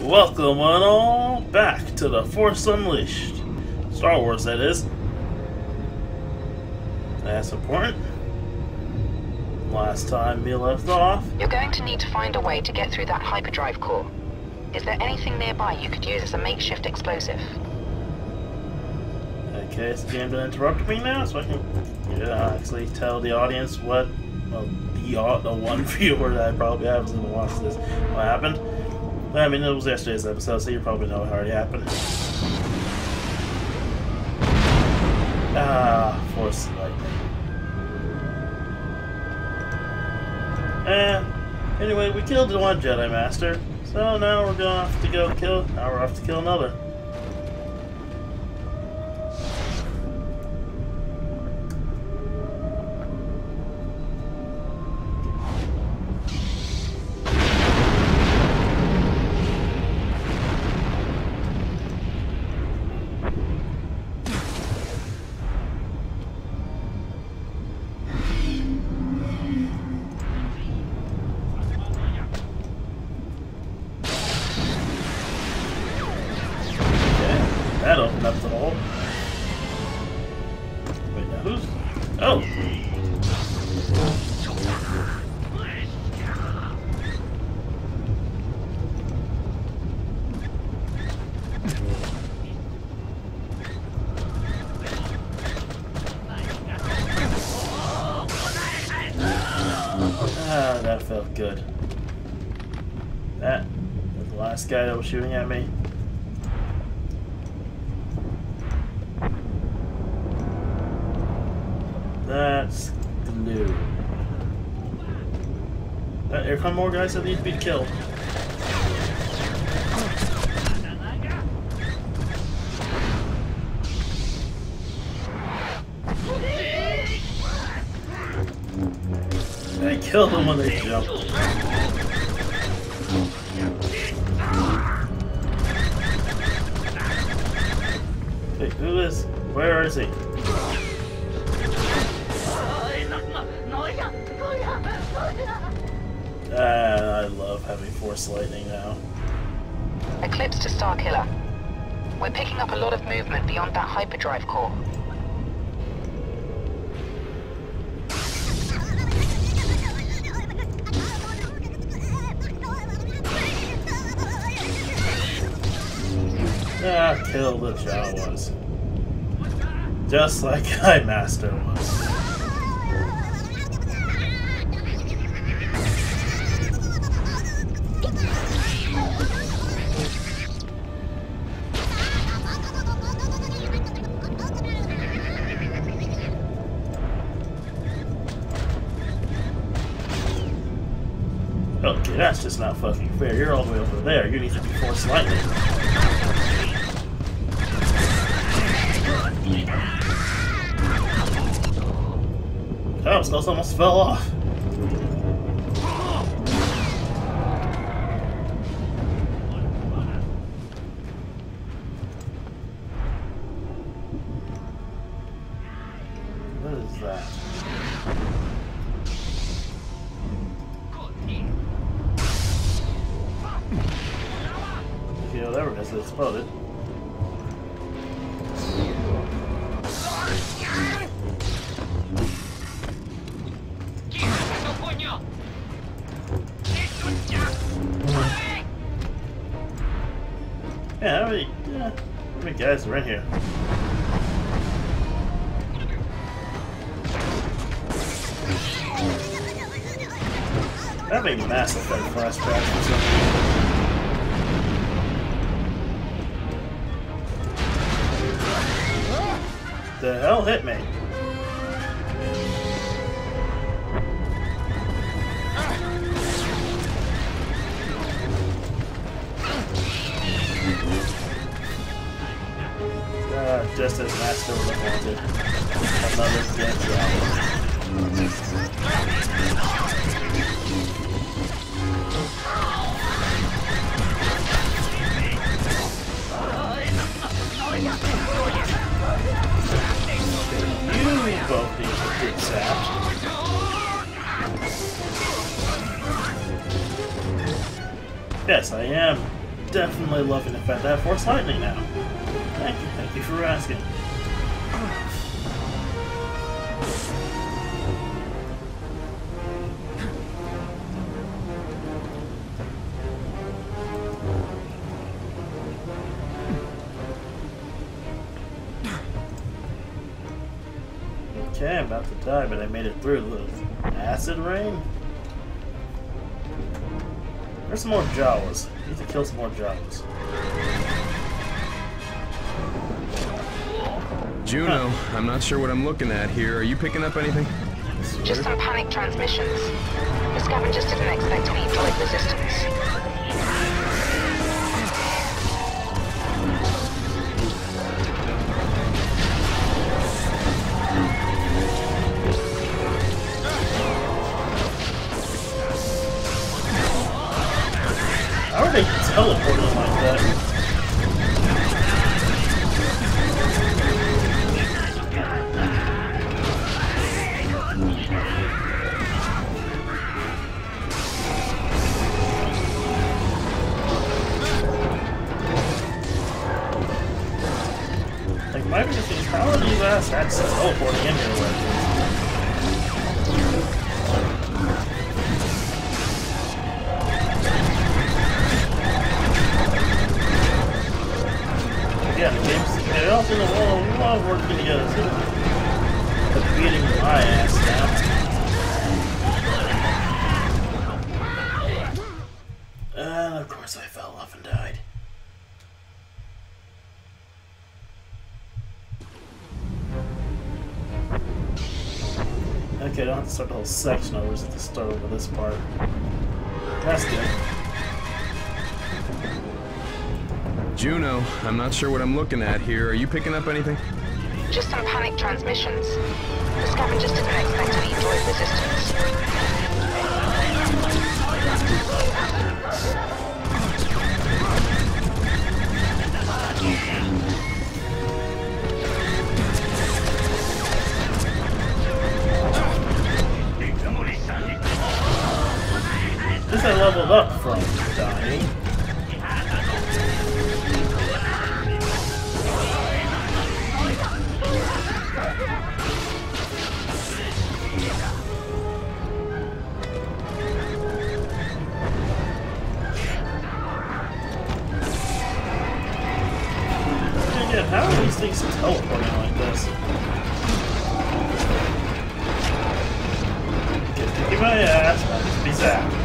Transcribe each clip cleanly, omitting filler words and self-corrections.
Welcome on all back to the Force Unleashed. Star Wars, that is. That's important. Last time we left off. You're going to need to find a way to get through that hyperdrive core. Is there anything nearby you could use as a makeshift explosive? Okay, it's the game to interrupt me now, so I can actually tell the audience what, well, the one viewer that I probably have is going to watch this, what happened. I mean, it was yesterday's episode, so you probably know it already happened. Force lightning. Anyway, we killed the one Jedi Master, so now we're gonna have to go kill. Now we're off to kill another. That opened up the hole. Wait, now who's... Oh! Ah, that felt good. That was the last guy that was shooting at me. That's glue. Here come more guys that need to be killed. I killed them when they jumped. Hey, who is? Where is he? I love having Force Lightning now. Eclipse to Starkiller. We're picking up a lot of movement beyond that hyperdrive core. Kill the Jawas. Just like my master was. Okay, that's just not fucking fair. You're all the way over there. You need to be Force Lightning. Oh, Skulls almost fell off. What is that? Okay, whatever it is, it exploded. Yeah, how many guys are in here? I'm having Mass Effect flashbacks or something. The hell hit me? Just as Master would have wanted. Another dead Jawa. You both need to get sapped. Yes, I am definitely loving the fact that I have Force Lightning now. Thank you for asking. Okay, I'm about to die, but I made it through the acid rain. There's some more Jawas. I need to kill some more Jawas. Juno, I'm not sure what I'm looking at here. Are you picking up anything? Just some panic transmissions. The scavengers didn't expect any droid resistance. How are they teleporting like that? Like, my biggest thing is, how are these assets teleporting in here like this? Yeah, the game's, they all seem to love working together too. But beating my ass down. And of course I fell off and died. Okay, I don't have to start the whole section over, just have to start over this part. That's good. Juno, I'm not sure what I'm looking at here. Are you picking up anything? Just some panic transmissions. The scavengers didn't expect any droid resistance. At least I leveled up from dying. Again, how are these things teleporting like this? Get kicking my ass, I'll just be zapped.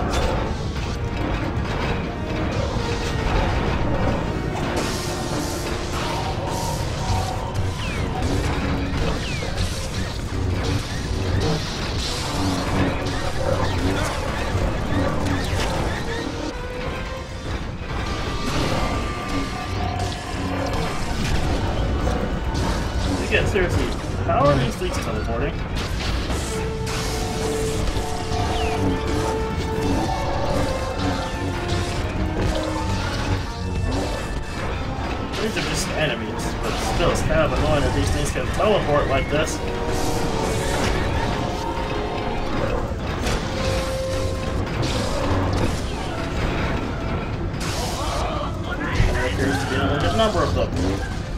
Again, seriously, how are these things teleporting? These are just enemies, but still, it's kind of annoying that these things can teleport like this. There appears to be a limited number of them.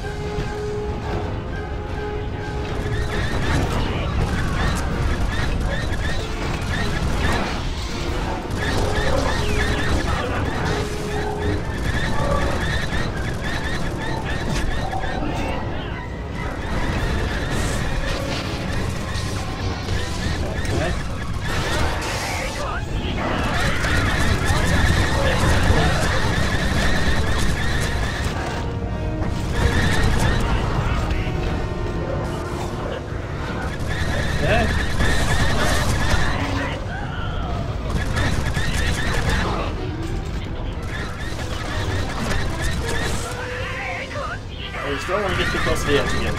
I just don't want to get too close to the edge again.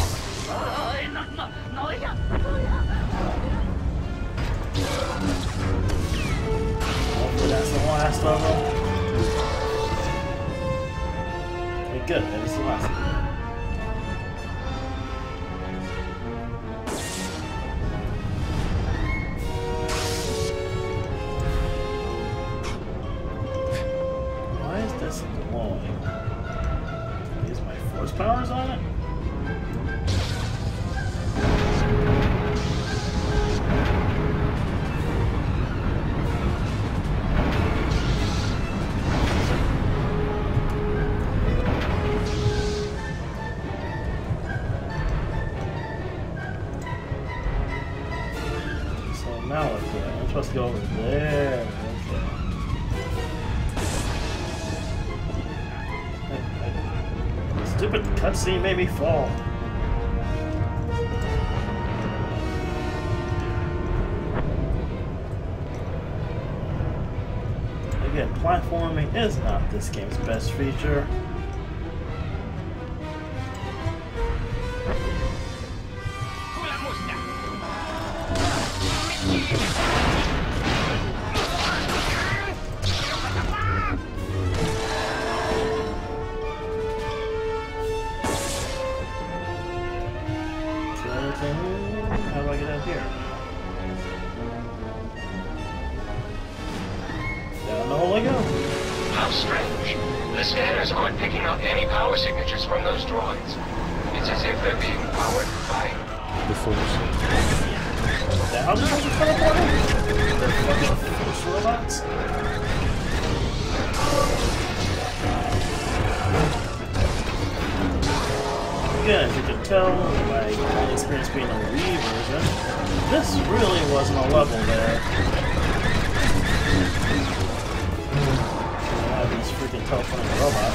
Hopefully that's the last of them. Okay, good. That is the last of them. Why is is glowing. Use my force powers on it? Now what's that? I'm supposed to go over there. Okay. Stupid cutscene made me fall. Again, platforming is not this game's best feature. How do I get out here? Down the hole I go. How strange. The scanners aren't picking up any power signatures from those droids. It's as if they're being powered by The Force. The hell did those teleporting? They're fucking force robots? Again, as you can tell by my experience being a Wii version, this really wasn't a level there. I have these freaking teleporting robots.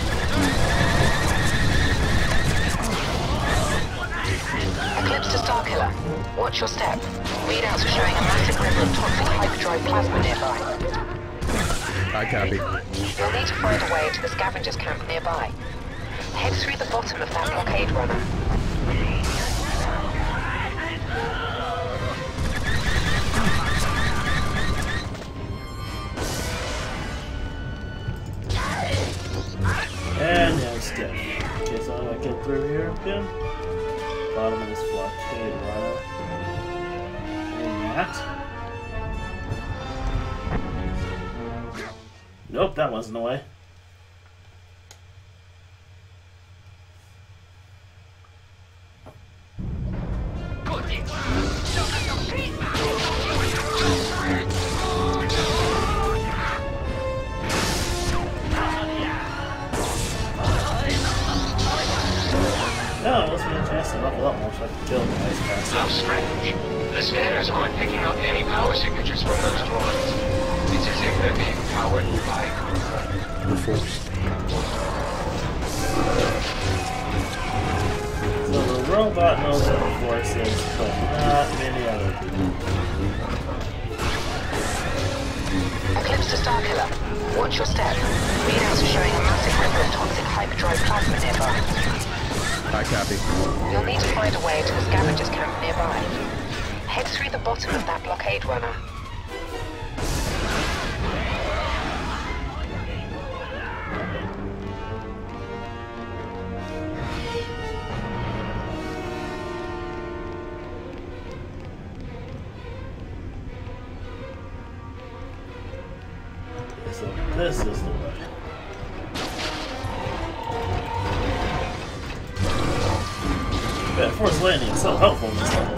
Eclipse to Starkiller. Watch your step. Readouts are showing a massive river of toxic hyperdrive plasma nearby. I copy. You'll need to find a way to the scavengers camp nearby. Head through the bottom of that blockade runner. And now it's dead. Okay, so how do I get through here again? Bottom of this blockade runner. And that. Nope, that wasn't the way. No, it wasn't a chance to level up more so I could kill the ice How pass. strange. The scanners aren't picking up any power signatures from those droids. It's as if they're being powered by The Force. So the robot knows what the Force is, but not many other people. Eclipse to Starkiller. Watch your step. Readouts are showing a massive river of toxic hyperdrive plasma nearby. I copy. You'll need to find a way to the scavengers camp nearby. Head through the bottom of that blockade runner. So this is the way. Yeah, force landing is so helpful in this level.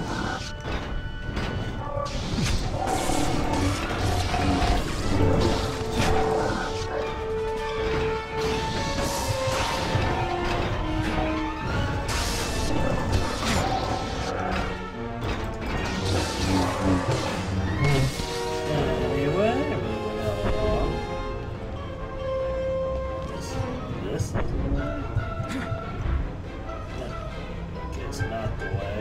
Anyway, moving along. This is the way. Okay, it's not the way.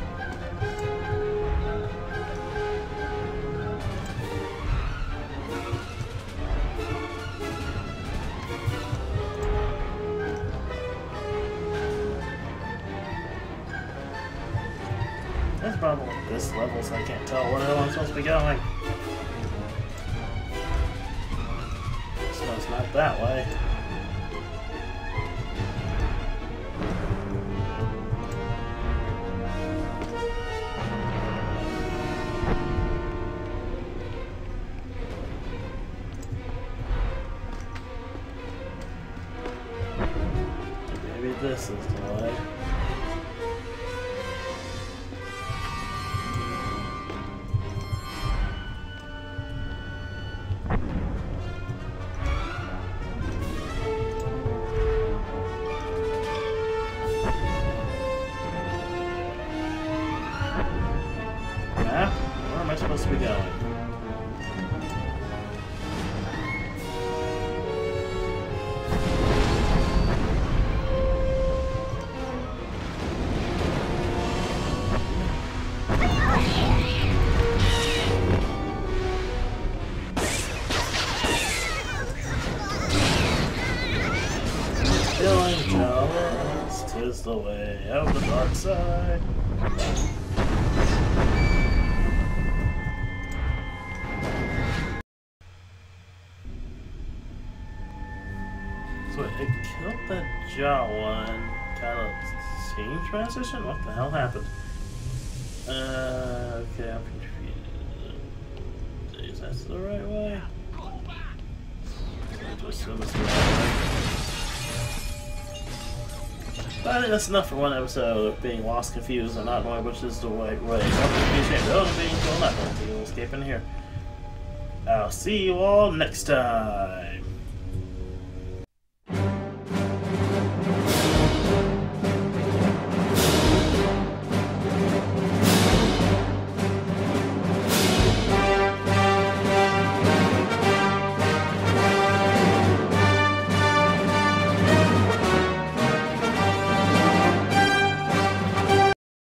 That's the problem with this level, so I can't tell where I'm supposed to be going. So it's not that way. this is the way. Map? Where am I supposed to be going? Killing Jawas, 'tis the way of the dark side. So it killed that Jawa and kind of team transition? What the hell happened? Okay, I'm confused. Is that the right way? I assume it's the right way. But I think that's enough for one episode of being lost, confused, and not knowing which is the right way. Don't be ashamed of being told not to escape in here. I'll see you all next time.